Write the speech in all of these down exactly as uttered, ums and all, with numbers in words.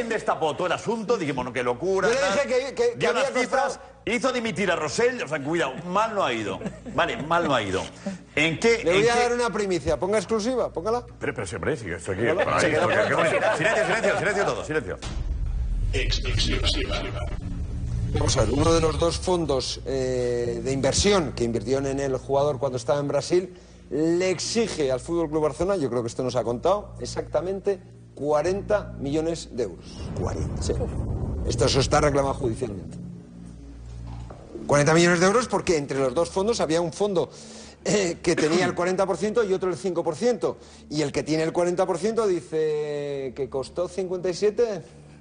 Higuaín destapó todo el asunto, dijimos, no, qué locura. Yo le dije tal. que, que, que dio había las cifras, costado... hizo dimitir a Rosell, o sea, cuidado, mal no ha ido. Vale, mal no ha ido. ¿En qué...? Le voy en a qué... dar una primicia, ponga exclusiva, póngala. Pero, pero siempre, sí, esto aquí... Póngala. Por ahí, Sí, esto, queda que- por- que- silencio, silencio, silencio todo, silencio. Exclusiva. Vamos a ver, uno de los dos fondos eh, de inversión que invirtieron en el jugador cuando estaba en Brasil le exige al Fútbol Club Barcelona, yo creo que esto nos ha contado, exactamente cuarenta millones de euros. cuarenta, sí. Esto eso está reclamado judicialmente. cuarenta millones de euros porque entre los dos fondos había un fondo eh, que tenía el cuarenta por ciento y otro el cinco por ciento. Y el que tiene el cuarenta por ciento dice que costó cincuenta y siete,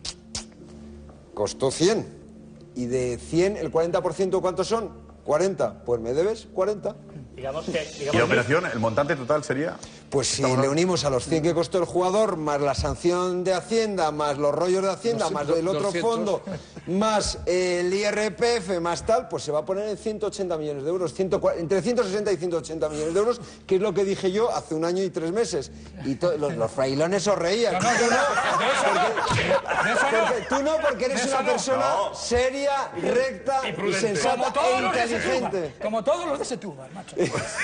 costó cien. Y de cien, el cuarenta por ciento, ¿cuántos son? cuarenta. Pues me debes cuarenta. Digamos que, digamos ¿Y la operación, el montante total sería? Pues si le unimos a los cien que costó el jugador, más la sanción de Hacienda, más los rollos de Hacienda, Dos- más el otro doscientos. fondo, más el I R P F, más tal, pues se va a poner en ciento ochenta millones de euros, ciento cuarenta, entre ciento sesenta y ciento ochenta millones de euros, que es lo que dije yo hace un año y tres meses. Y to- los, los frailones os reían. No, no, Tú yo no, de eso no. De eso no. porque- tú no, porque eres De eso una no. persona No. seria, recta y, prudente. sensata Como todos e los de inteligente. Setúbal. Como todos los de Setúbal, macho.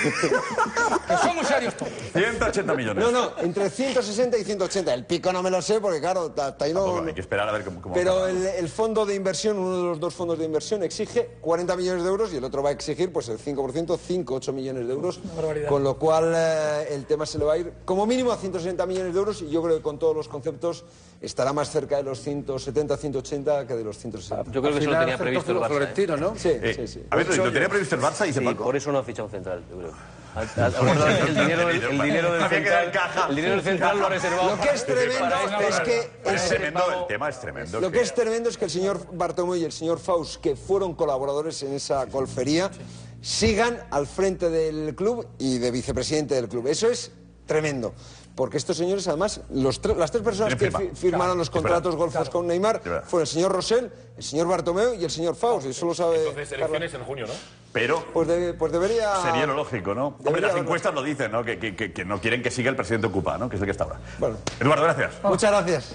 Que somos serios todos. ciento ochenta millones. No, no, entre ciento sesenta y ciento ochenta. El pico no me lo sé porque, claro, hasta ahí no... Tampoco, hay que esperar a ver cómo... cómo Pero acaba. el, el fondo de inversión, uno de los dos fondos de inversión, exige cuarenta millones de euros y el otro va a exigir pues el cinco por ciento, cinco, ocho millones de euros. barbaridad. Con lo cual eh, el tema se le va a ir como mínimo a ciento sesenta millones de euros y yo creo que con todos los conceptos estará más cerca de los ciento setenta, ciento ochenta que de los ciento sesenta. Yo creo que eso lo tenía previsto el Barça. ¿eh? Florentino, ¿no? Sí, Eh, sí, sí. A ver, lo tenía previsto el Barça, dice Sí, Paco. por eso no ha fichado un central, yo creo. Ha- ha- ha guardado el dinero del, el dinero del Había que dar central. caja. El dinero del central lo ha reservado. Lo que es tremendo para esto. es que... Es es- tremendo, el tema es tremendo. Lo que es tremendo es que el señor Bartomeu y el señor Faust, que fueron colaboradores en esa golfería, sigan al frente del club y de vicepresidente del club. Eso es tremendo. Porque estos señores, además, los tre- las tres personas que Tienen fi- firma. firmaron los Es verdad. contratos golfos con Neymar Es verdad. fueron el señor Rosell, el señor Bartomeu y el señor Faust. Y eso lo sabe... Entonces, Carla. elecciones en junio, ¿no? Pero Pues, de- pues debería... sería lo lógico, ¿no? Hombre, Debería las haberlo. encuestas lo dicen, ¿no? Que, que- que- que no quieren que siga el presidente Ocupa, ¿no? Que es el que está ahora. Bueno. Eduardo, gracias. Muchas gracias.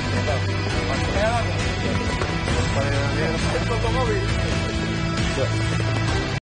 El automóvil.